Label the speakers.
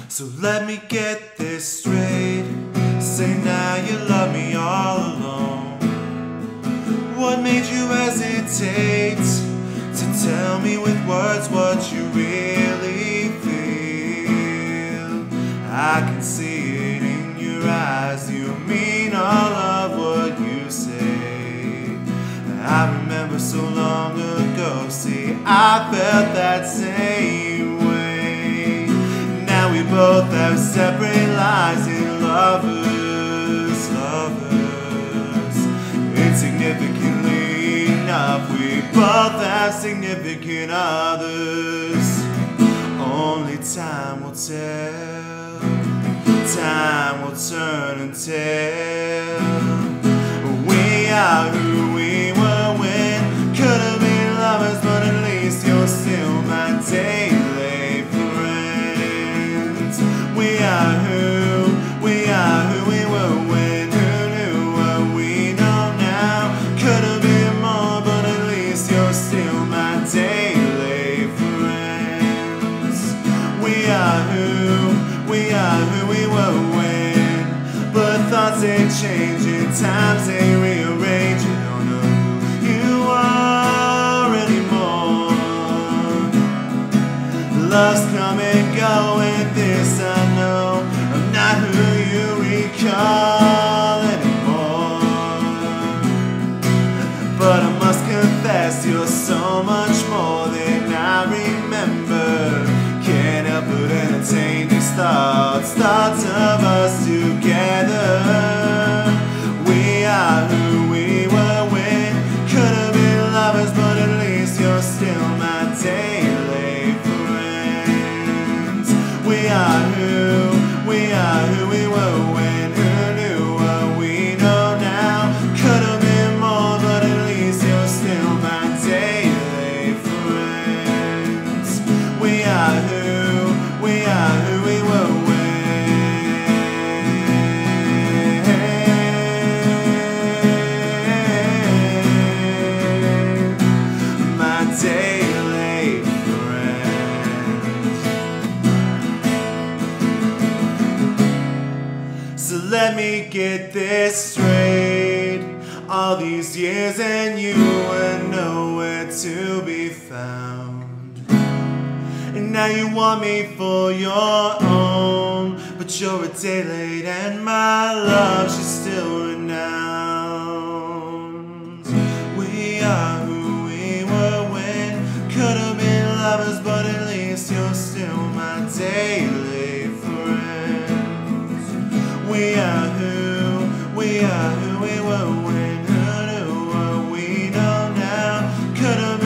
Speaker 1: So let me get this straight. Say now you love me all alone. What made you hesitate to tell me with words what you really feel? I can see it in your eyes. You mean all of what you say. I remember so long ago. See, I felt that same way. Now we both have separate lives in lovers. Insignificantly enough, we both have significant others. Only time will tell. Time will turn and tell. We are who we were when. Could have been lovers, but at least you're still my daily friend. We are who we were when. Who knew what we know now? Could have been more, but at least you're still my daily friends. We are who we were when. But thoughts they change and times they rearrange. You don't know who you are anymore. Love's come and go, and this I know, I'm not who you recall anymore. But I must confess, you're so much more than I remember. Can't help but entertain these thoughts of us together. We are who we were when. Could have been lovers, but at least you're still my daily friends. We are who we were when. Who knew what we know now? Could have been more, but at least you're still my daily friends. We are who we were when. My daily friends. So let me get this straight. All these years and you were nowhere to be found. And now you want me for your own, but you're a day late and my love, she's still renowned. We are who we were when. Could have been lovers, but at least you're still my daily friends. We are who we were when. Who knew what we know now? Could have